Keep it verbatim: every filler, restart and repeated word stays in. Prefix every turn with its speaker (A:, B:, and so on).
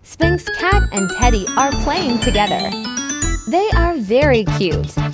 A: Sphynx cat and Teddy are playing together. They are very cute.